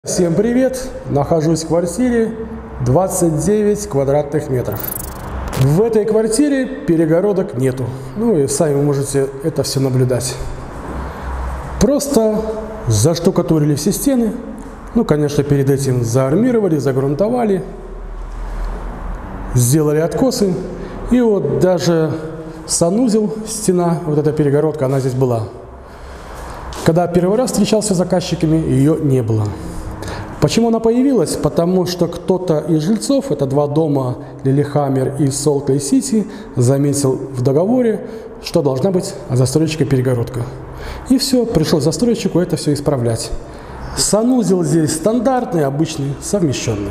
Всем привет! Нахожусь в квартире 29 квадратных метров. В этой квартире перегородок нету. Ну и сами вы можете это все наблюдать. Просто заштукатурили все стены. Ну, конечно, перед этим заармировали, загрунтовали. Сделали откосы. И вот даже санузел, стена, вот эта перегородка, она здесь была. Когда первый раз встречался с заказчиками, ее не было. Почему она появилась? Потому что кто-то из жильцов, это два дома, Лилихаммер и Солт-Лейк-Сити, заметил в договоре, что должна быть от застройщика перегородка. И все, пришел застройщику это все исправлять. Санузел здесь стандартный, обычный, совмещенный.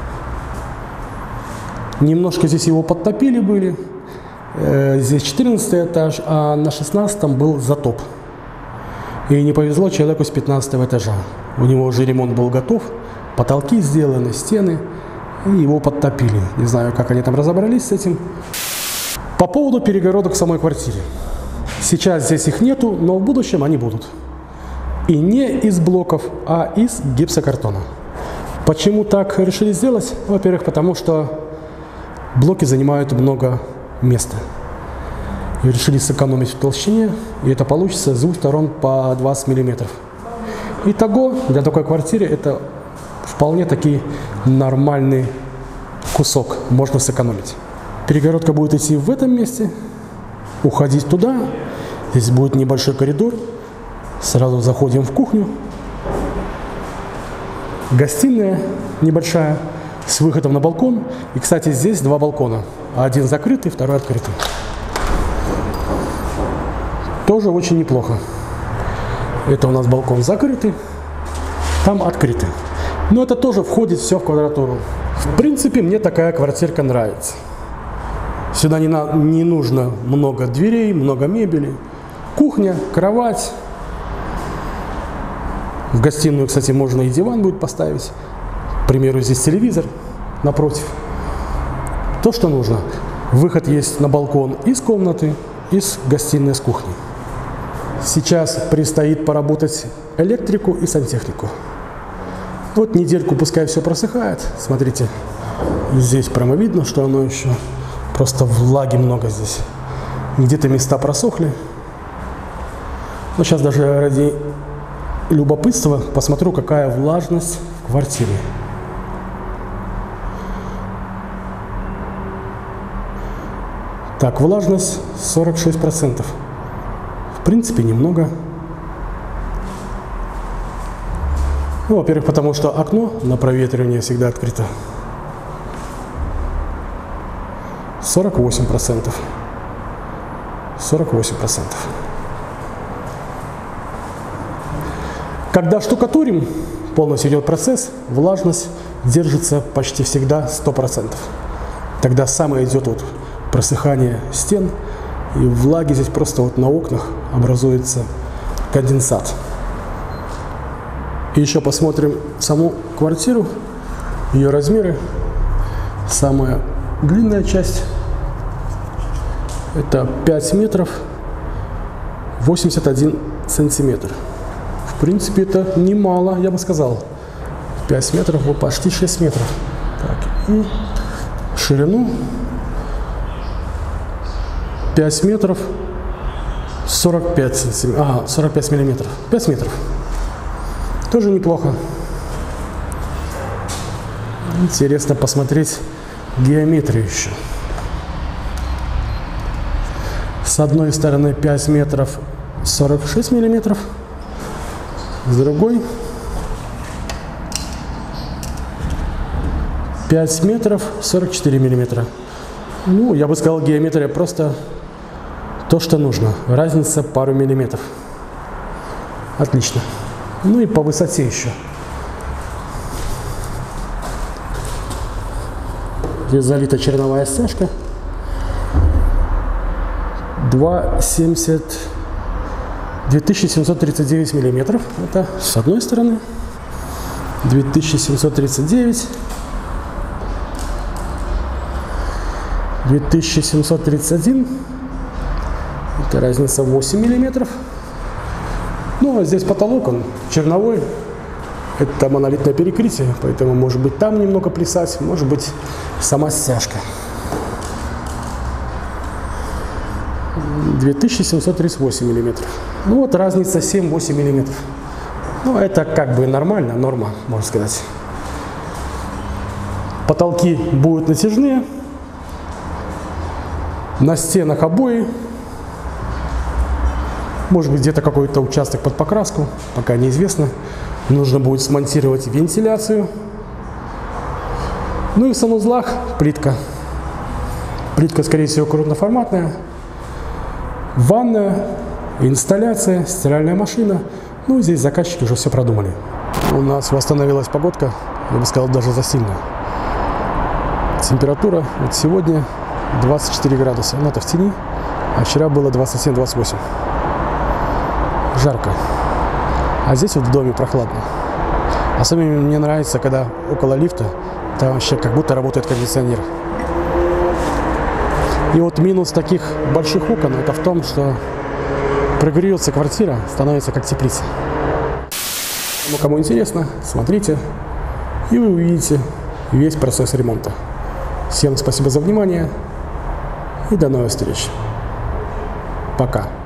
Немножко здесь его подтопили были. Здесь 14 этаж, а на 16 был затоп. И не повезло человеку с 15 этажа. У него уже ремонт был готов, потолки сделаны, стены, и его подтопили. Не знаю, как они там разобрались с этим. По поводу перегородок в самой квартире. Сейчас здесь их нету, но в будущем они будут. И не из блоков, а из гипсокартона. Почему так решили сделать? Во-первых, потому что блоки занимают много места. И решили сэкономить в толщине, и это получится с двух сторон по 20 мм. Итого, для такой квартиры это вполне таки нормальный кусок, можно сэкономить. Перегородка будет идти в этом месте, уходить туда, здесь будет небольшой коридор, сразу заходим в кухню. Гостиная небольшая, с выходом на балкон. И, кстати, здесь два балкона, один закрытый, второй открытый. Тоже очень неплохо. Это у нас балкон закрытый, там открытый. Но это тоже входит все в квадратуру. В принципе, мне такая квартирка нравится. Сюда не нужно много дверей, много мебели. Кухня, кровать. В гостиную, кстати, можно и диван будет поставить. К примеру, здесь телевизор напротив. То, что нужно. Выход есть на балкон из комнаты, из гостиной, с кухни. Сейчас предстоит поработать электрику и сантехнику. Вот недельку пускай все просыхает. Смотрите, здесь прямо видно, что оно еще просто влаги много здесь. Где-то места просохли. Но сейчас даже ради любопытства посмотрю, какая влажность в квартире. Так, влажность 46%. В принципе, немного. Ну, во-первых, потому что окно на проветривание всегда открыто. 48%. 48%. Когда штукатурим, полностью идет процесс, влажность держится почти всегда 100%. Тогда самое идет вот просыхание стен. И влаги здесь просто вот на окнах образуется конденсат. И еще посмотрим саму квартиру, ее размеры. Самая длинная часть — это 5 метров 81 сантиметр. В принципе, это немало, я бы сказал. 5 метров, вот почти 6 метров. Так, и ширину 5 метров 45 сантиметров. 45 миллиметров. 5 метров. Тоже неплохо. Интересно посмотреть геометрию еще. С одной стороны 5 метров 46 миллиметров. С другой 5 метров 44 миллиметра. Ну, я бы сказал, геометрия просто то, что нужно. Разница пару миллиметров. Отлично. Ну и по высоте еще. Здесь залита черновая стяжка. 2739 миллиметров. Это с одной стороны. 2739. 2731. Это разница 8 миллиметров. Ну, а здесь потолок, он черновой. Это монолитное перекрытие, поэтому может быть там немного плясать, может быть сама стяжка. 2738 миллиметров. Ну вот разница 7-8 миллиметров. Ну это как бы нормально, норма, можно сказать. Потолки будут натяжные. На стенах обои. Может быть где-то какой-то участок под покраску, пока неизвестно. Нужно будет смонтировать вентиляцию. Ну и в санузлах плитка. Плитка, скорее всего, крупноформатная. Ванная, инсталляция, стиральная машина. Ну и здесь заказчики уже все продумали. У нас восстановилась погодка, я бы сказал, даже засильная. Температура вот сегодня 24 градуса. Ну, это в тени, а вчера было 27-28. Жарко. А здесь вот в доме прохладно. Особенно мне нравится, когда около лифта, там вообще как будто работает кондиционер. И вот минус таких больших окон, это в том, что прогреется квартира, становится как теплица. Ну, кому интересно, смотрите, и вы увидите весь процесс ремонта. Всем спасибо за внимание и до новых встреч. Пока.